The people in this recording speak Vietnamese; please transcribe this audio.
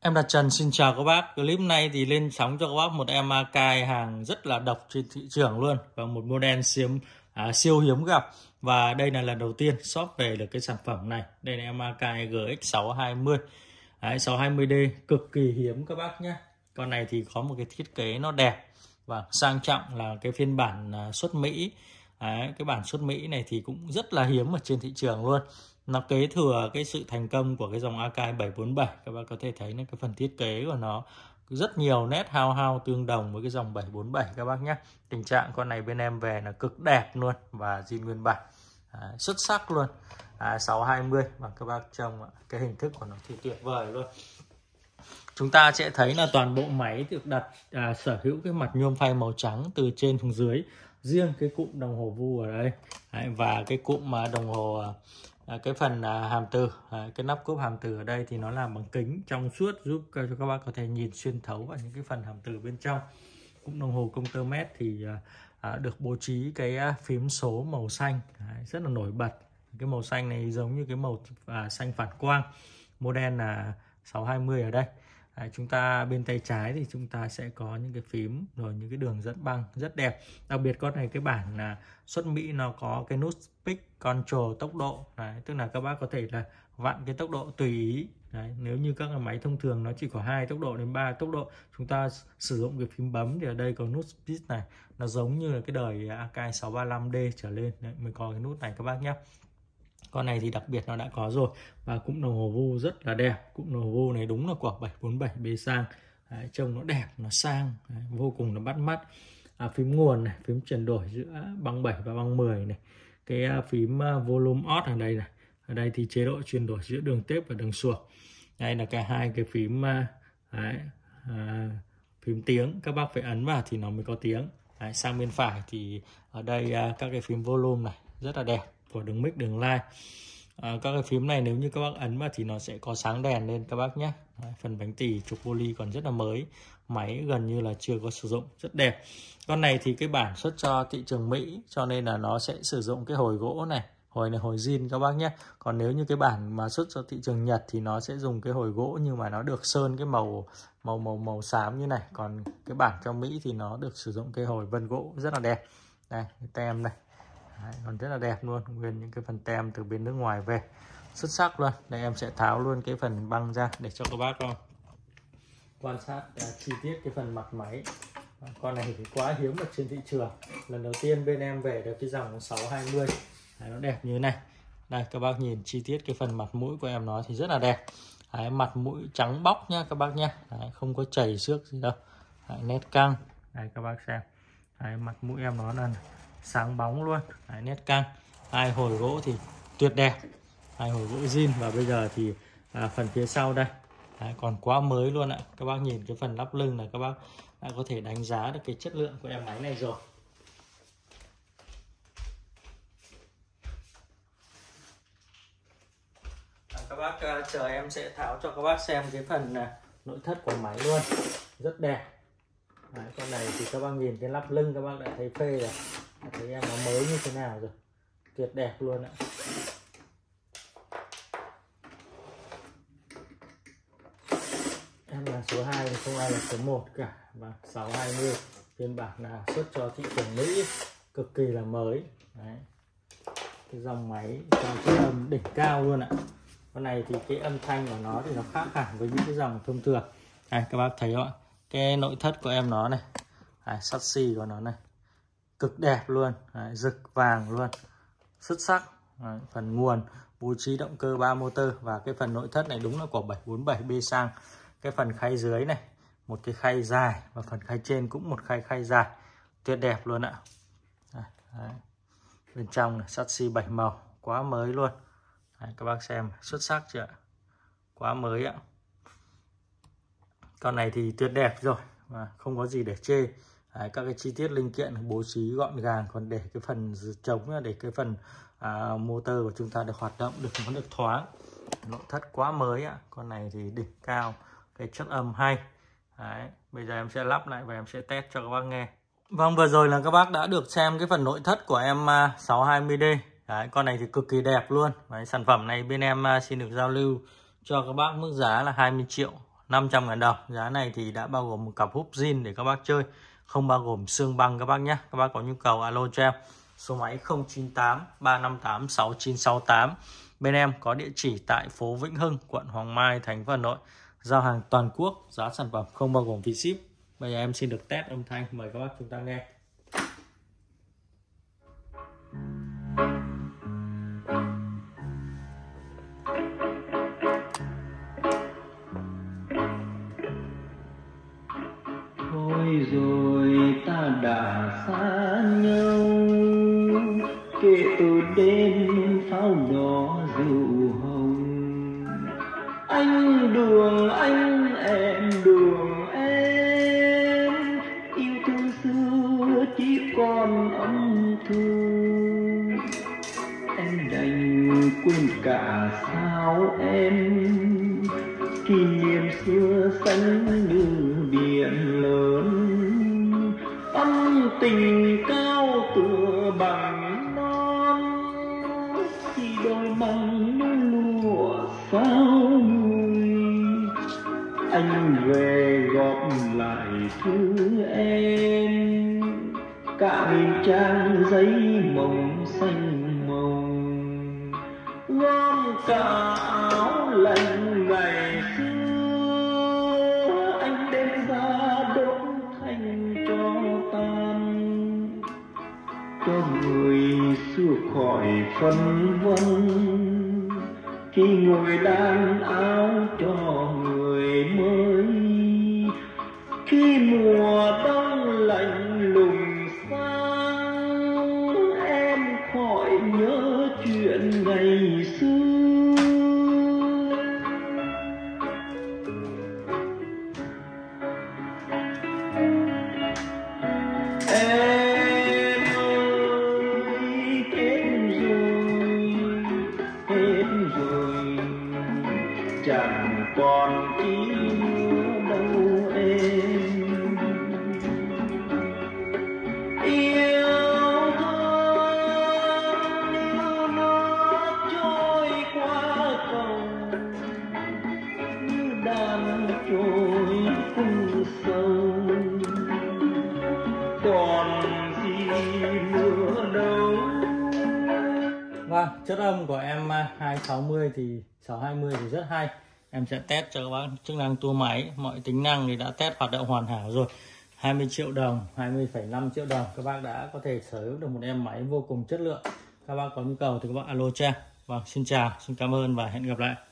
Em là Trần, xin chào các bác. Clip này thì lên sóng cho các bác một em Akai hàng rất là độc trên thị trường luôn, và một model siêu hiếm gặp. Và đây là lần đầu tiên shop về được cái sản phẩm này. Đây là em Akai GX620. Đấy, 620D cực kỳ hiếm các bác nhé. Con này thì có một cái thiết kế nó đẹp và sang trọng, là cái phiên bản xuất Mỹ. Đấy, cái bản xuất Mỹ này thì cũng rất là hiếm ở trên thị trường luôn. Nó kế thừa cái sự thành công của cái dòng Akai 747. Các bạn có thể thấy cái phần thiết kế của nó rất nhiều nét hao tương đồng với cái dòng 747 các bác nhé. Tình trạng con này bên em về là cực đẹp luôn và zin nguyên bản, xuất sắc luôn. 620 và các bác trông cái hình thức của nó thì tuyệt vời luôn. Chúng ta sẽ thấy là toàn bộ máy được đặt sở hữu cái mặt nhôm phay màu trắng từ trên xuống dưới. Riêng cái cụm đồng hồ vu ở đây và cái cụm đồng hồ, cái phần hàm từ, cái nắp cốp hàm từ ở đây thì nó làm bằng kính trong suốt, giúp cho các bác có thể nhìn xuyên thấu vào những cái phần hàm từ bên trong. Cụm đồng hồ công tơ mét thì được bố trí cái phím số màu xanh rất là nổi bật. Cái màu xanh này giống như cái màu xanh phản quang. Model là 620 ở đây. Chúng ta bên tay trái thì chúng ta sẽ có những cái phím rồi những cái đường dẫn băng rất đẹp. Đặc biệt con này cái bản là xuất Mỹ nó có cái nút Speed Control tốc độ. Tức là các bác có thể là vặn cái tốc độ tùy ý. Nếu như các máy thông thường nó chỉ có 2 tốc độ đến 3 tốc độ, chúng ta sử dụng cái phím bấm thì ở đây có nút Speed này, nó giống như là cái đời Akai 635D trở lên mới có cái nút này các bác nhé. Con này thì đặc biệt nó đã có rồi. Và cụm đồng hồ vu rất là đẹp. Cụm đồng hồ vu này đúng là quả 747B sang. Trông nó đẹp, nó sang, vô cùng nó bắt mắt. Phím nguồn này, phím chuyển đổi giữa băng 7 và băng 10 này. Cái phím volume off ở đây này. Ở đây thì chế độ chuyển đổi giữa đường tép và đường suộc. Đây là hai cái phím phím tiếng, các bác phải ấn vào thì nó mới có tiếng. Sang bên phải thì ở đây các cái phím volume này rất là đẹp, của đường mic, đường line. Các cái phím này nếu như các bác ấn vào thì nó sẽ có sáng đèn lên các bác nhé. Phần bánh tỉ trục poly còn rất là mới, máy gần như là chưa có sử dụng, rất đẹp. Con này thì cái bản xuất cho thị trường Mỹ, cho nên là nó sẽ sử dụng cái hồi gỗ này, hồi zin các bác nhé. Còn nếu như cái bản mà xuất cho thị trường Nhật thì nó sẽ dùng cái hồi gỗ, nhưng mà nó được sơn cái màu xám như này. Còn cái bản trong Mỹ thì nó được sử dụng cái hồi vân gỗ rất là đẹp. Đây, cái tem này. Còn rất là đẹp luôn, nguyên những cái phần tem từ bên nước ngoài về, xuất sắc luôn. Đây em sẽ tháo luôn cái phần băng ra để cho các bác quan sát chi tiết cái phần mặt máy. Con này thì quá hiếm ở trên thị trường, lần đầu tiên bên em về được cái dòng 620. Nó đẹp như thế này. Đây các bác nhìn chi tiết cái phần mặt mũi của em nó thì rất là đẹp. Mặt mũi trắng bóc nhá các bác nhé, không có chảy xước gì đâu. Nét căng, đây các bác xem. Mặt mũi em nó là sáng bóng luôn. Nét căng. Hai hồi gỗ thì tuyệt đẹp, hai hồi gỗ zin. Và bây giờ thì phần phía sau đây còn quá mới luôn ạ. Các bác nhìn cái phần lắp lưng là các bác đã có thể đánh giá được cái chất lượng của em máy này rồi. Các bác chờ em sẽ tháo cho các bác xem cái phần nội thất của máy luôn, rất đẹp. Con này thì các bác nhìn cái lắp lưng các bác đã thấy phê rồi, thấy em nó mới như thế nào rồi, tuyệt đẹp luôn ạ. Em là số 2 thì không ai là số 1 cả. Và 620 phiên bản là xuất cho thị trường Mỹ, cực kỳ là mới. Đấy, cái dòng máy trong cái âm đỉnh cao luôn ạ. Con này thì cái âm thanh của nó thì nó khác hẳn với những cái dòng thông thường. Đây các bác thấy không ạ, cái nội thất của em nó này, sắt xi của nó này cực đẹp luôn, rực vàng luôn, xuất sắc. Phần nguồn bố trí động cơ 3 motor. Và cái phần nội thất này đúng là của 747B sang. Cái phần khay dưới này một cái khay dài, và phần khay trên cũng một khay dài, tuyệt đẹp luôn ạ. Bên trong này sắt xi 7 màu, quá mới luôn. Các bác xem xuất sắc chưa ạ, quá mới ạ. Con này thì tuyệt đẹp rồi và không có gì để chê. Các cái chi tiết linh kiện bố trí gọn gàng. Còn để cái phần trống, để cái phần motor của chúng ta được hoạt động, nó được thoáng. Nội thất quá mới ạ. Con này thì đỉnh cao, cái chất âm hay. Bây giờ em sẽ lắp lại và em sẽ test cho các bác nghe. Vâng, vừa rồi là các bác đã được xem cái phần nội thất của em 620D. Con này thì cực kỳ đẹp luôn. Sản phẩm này bên em xin được giao lưu cho các bác mức giá là 20 triệu. 500.000 đồng. Giá này thì đã bao gồm một cặp húp zin để các bác chơi, không bao gồm xương băng các bác nhé. Các bác có nhu cầu alo cho em. Số máy 098 358 6968. Bên em có địa chỉ tại phố Vĩnh Hưng, quận Hoàng Mai, thành phố Hà Nội. Giao hàng toàn quốc, giá sản phẩm không bao gồm phí ship. Bây giờ em xin được test âm thanh, mời các bác chúng ta nghe. Thôi rồi ta đã xa nhau, kể từ đêm pháo đỏ rượu hồng. Anh đường anh, em đường em, yêu thương xưa chỉ còn âm thư. Em đành quên cả sao em, kỷ niệm xưa xanh như biển lớn. Ân tình cao tựa bằng non, chỉ đôi măng lụa sao người. Anh về góp lại thư em, cả nghìn trang giấy mộng xanh mộng. Gom cả áo lạnh ngày xưa, anh đem ra đốt thành cho tan, cho người xưa khỏi phân vân. Khi ngồi đan áo cho người mới, khi mùa đông lạnh lùng sang, em khỏi nhớ chuyện ngày xưa. Em ơi, hết rồi, chẳng còn chi nữa đâu em. Yêu thương như nước trôi qua cầu, như đàn trôi cung sông, còn gì nữa đâu. Vâng, chất âm của em 260 thì 620 thì rất hay. Em sẽ test cho các bác chức năng tua máy, mọi tính năng thì đã test hoạt động hoàn hảo rồi. 20 triệu đồng, 20,5 triệu đồng các bác đã có thể sở hữu được một em máy vô cùng chất lượng. Các bác có nhu cầu thì các bác alo cho em. Vâng, xin chào, xin cảm ơn và hẹn gặp lại.